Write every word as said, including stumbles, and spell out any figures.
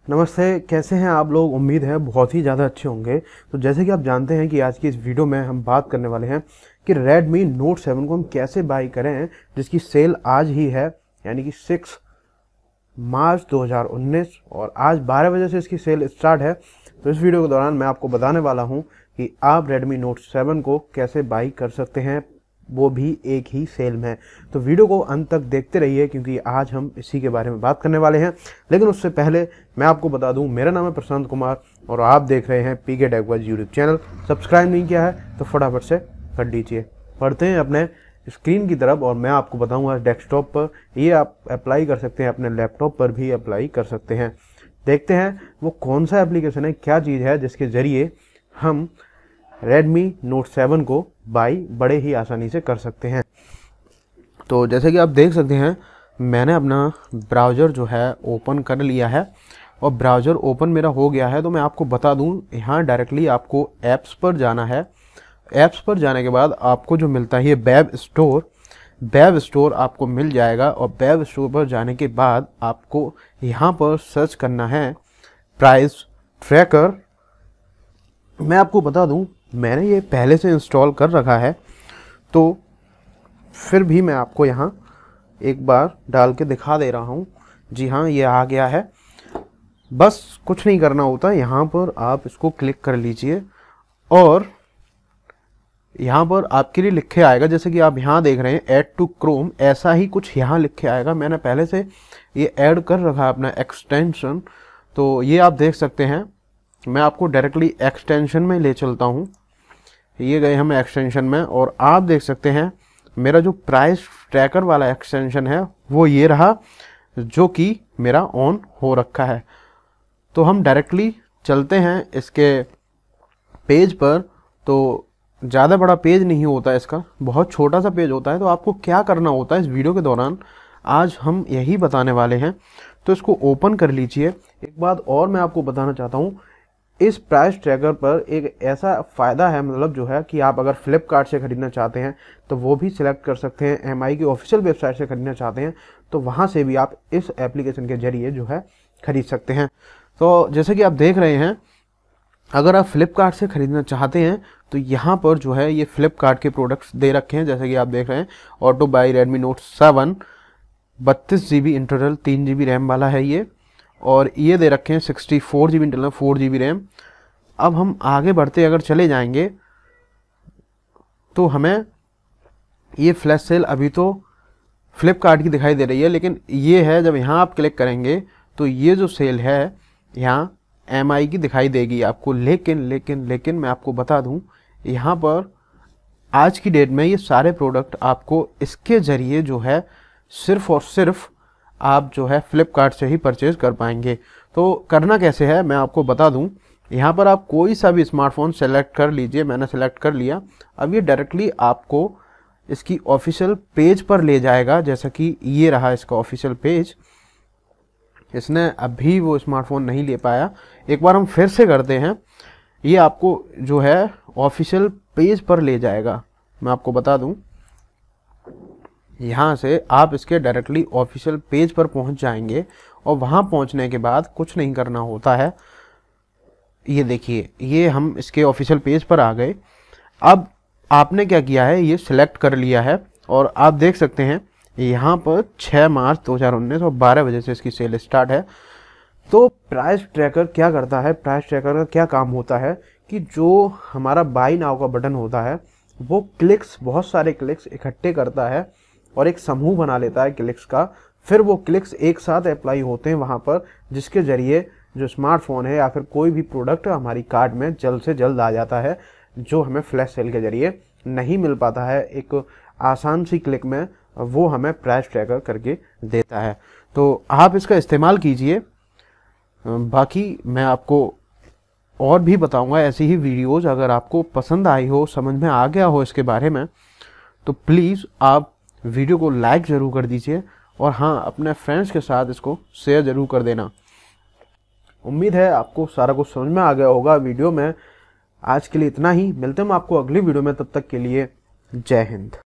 नमस्ते, कैसे हैं आप लोग। उम्मीद है बहुत ही ज़्यादा अच्छे होंगे। तो जैसे कि आप जानते हैं कि आज की इस वीडियो में हम बात करने वाले हैं कि Redmi Note सेवन को हम कैसे बाई करें, जिसकी सेल आज ही है, यानी कि सिक्स मार्च दो हज़ार उन्नीस, और आज बारह बजे से इसकी सेल स्टार्ट है। तो इस वीडियो के दौरान मैं आपको बताने वाला हूं कि आप Redmi Note सेवन को कैसे बाई कर सकते हैं, वो भी एक ही सेल में। तो वीडियो को अंत तक देखते रहिए, क्योंकि आज हम इसी के बारे में बात करने वाले हैं। लेकिन उससे पहले मैं आपको बता दूं, मेरा नाम है प्रशांत कुमार और आप देख रहे हैं P K tech YouTube channel. Subscribe नहीं किया है तो फटाफट से कर दीजिए। पढ़ते हैं अपने स्क्रीन की तरफ, और मैं आपको बताऊंगा डेस्कटॉप पर ये आप अप्लाई कर सकते हैं, अपने लैपटॉप पर भी अप्लाई कर सकते हैं। देखते हैं वो कौन सा एप्लीकेशन है, क्या चीज़ है जिसके ज़रिए हम Redmi Note सेवन को बाई बड़े ही आसानी से कर सकते हैं। तो जैसे कि आप देख सकते हैं, मैंने अपना ब्राउज़र जो है ओपन कर लिया है, और ब्राउज़र ओपन मेरा हो गया है। तो मैं आपको बता दूं, यहाँ डायरेक्टली आपको ऐप्स पर जाना है। ऐप्स पर जाने के बाद आपको जो मिलता है ये वेब स्टोर, वेब स्टोर आपको मिल जाएगा। और वेब स्टोर पर जाने के बाद आपको यहाँ पर सर्च करना है प्राइस ट्रैकर। मैं आपको बता दूं, मैंने ये पहले से इंस्टॉल कर रखा है, तो फिर भी मैं आपको यहाँ एक बार डाल के दिखा दे रहा हूँ। जी हाँ, ये आ गया है। बस कुछ नहीं करना होता, यहाँ पर आप इसको क्लिक कर लीजिए और यहाँ पर आपके लिए लिखे आएगा, जैसे कि आप यहाँ देख रहे हैं ऐड टू क्रोम, ऐसा ही कुछ यहाँ लिखे आएगा। मैंने पहले से ये ऐड कर रखा है अपना एक्सटेंशन, तो ये आप देख सकते हैं। मैं आपको डायरेक्टली एक्सटेंशन में ले चलता हूँ। ये गए हम एक्सटेंशन में, और आप देख सकते हैं मेरा जो प्राइस ट्रैकर वाला एक्सटेंशन है वो ये रहा, जो कि मेरा ऑन हो रखा है। तो हम डायरेक्टली चलते हैं इसके पेज पर। तो ज़्यादा बड़ा पेज नहीं होता है इसका, बहुत छोटा सा पेज होता है। तो आपको क्या करना होता है इस वीडियो के दौरान, आज हम यही बताने वाले हैं। तो इसको ओपन कर लीजिए। एक बात और मैं आपको बताना चाहता हूँ, इस प्राइस ट्रैकर पर एक ऐसा फ़ायदा है, मतलब जो है कि आप अगर फ्लिपकार्ट से ख़रीदना चाहते हैं तो वो भी सिलेक्ट कर सकते हैं। एम आई की ऑफिशियल वेबसाइट से ख़रीदना चाहते हैं तो वहाँ से भी आप इस एप्लीकेशन के ज़रिए जो है ख़रीद सकते हैं। तो जैसे कि आप देख रहे हैं, अगर आप फ्लिपकार्ट से ख़रीदना चाहते हैं तो यहाँ पर जो है ये फ्लिपकार्ट के प्रोडक्ट्स दे रखे हैं। जैसे कि आप देख रहे हैं, auto by Redmi Note seven, बत्तीस जी बी इंटरनल, तीन जी बी रैम वाला है ये, और ये दे रखे हैं sixty four G B internal, four G B RAM. अब हम आगे बढ़ते अगर चले जाएंगे तो हमें ये फ्लैश सेल अभी तो फ्लिपकार्ट की दिखाई दे रही है, लेकिन ये है जब यहाँ आप क्लिक करेंगे तो ये जो सेल है यहाँ एम आई की दिखाई देगी आपको। लेकिन लेकिन लेकिन मैं आपको बता दूँ, यहाँ पर आज की डेट में ये सारे प्रोडक्ट आपको इसके ज़रिए जो है सिर्फ़ और सिर्फ आप जो है फ्लिपकार्ट से ही परचेज़ कर पाएंगे। तो करना कैसे है मैं आपको बता दूं। यहाँ पर आप कोई सा भी स्मार्टफोन सेलेक्ट कर लीजिए, मैंने सेलेक्ट कर लिया। अब ये डायरेक्टली आपको इसकी ऑफिशियल पेज पर ले जाएगा, जैसा कि ये रहा इसका ऑफिशियल पेज। इसने अभी वो स्मार्टफोन नहीं ले पाया, एक बार हम फिर से करते हैं। ये आपको जो है ऑफिशियल पेज पर ले जाएगा। मैं आपको बता दूँ, यहाँ से आप इसके डायरेक्टली ऑफिशियल पेज पर पहुँच जाएंगे, और वहाँ पहुँचने के बाद कुछ नहीं करना होता है। ये देखिए, ये हम इसके ऑफिशियल पेज पर आ गए। अब आपने क्या किया है, ये सिलेक्ट कर लिया है, और आप देख सकते हैं यहाँ पर छह मार्च दो हज़ार उन्नीस और बारह बजे से इसकी सेल स्टार्ट है। तो प्राइस ट्रैकर क्या करता है, प्राइस ट्रैकर का क्या काम होता है कि जो हमारा बाई नाउ का बटन होता है वो क्लिक्स, बहुत सारे क्लिक्स इकट्ठे करता है और एक समूह बना लेता है क्लिक्स का। फिर वो क्लिक्स एक साथ अप्लाई होते हैं वहाँ पर, जिसके ज़रिए जो स्मार्टफोन है या फिर कोई भी प्रोडक्ट हमारी कार्ट में जल्द से जल्द आ जाता है, जो हमें फ्लैश सेल के ज़रिए नहीं मिल पाता है एक आसान सी क्लिक में, वो हमें प्राइस ट्रैकर करके देता है। तो आप इसका इस्तेमाल कीजिए। बाकी मैं आपको और भी बताऊंगा ऐसी ही वीडियोज़। अगर आपको पसंद आई हो, समझ में आ गया हो इसके बारे में, तो प्लीज़ आप वीडियो को लाइक ज़रूर कर दीजिए, और हाँ, अपने फ्रेंड्स के साथ इसको शेयर ज़रूर कर देना। उम्मीद है आपको सारा कुछ समझ में आ गया होगा वीडियो में। आज के लिए इतना ही, मिलते हैं हम आपको अगली वीडियो में, तब तक के लिए जय हिंद।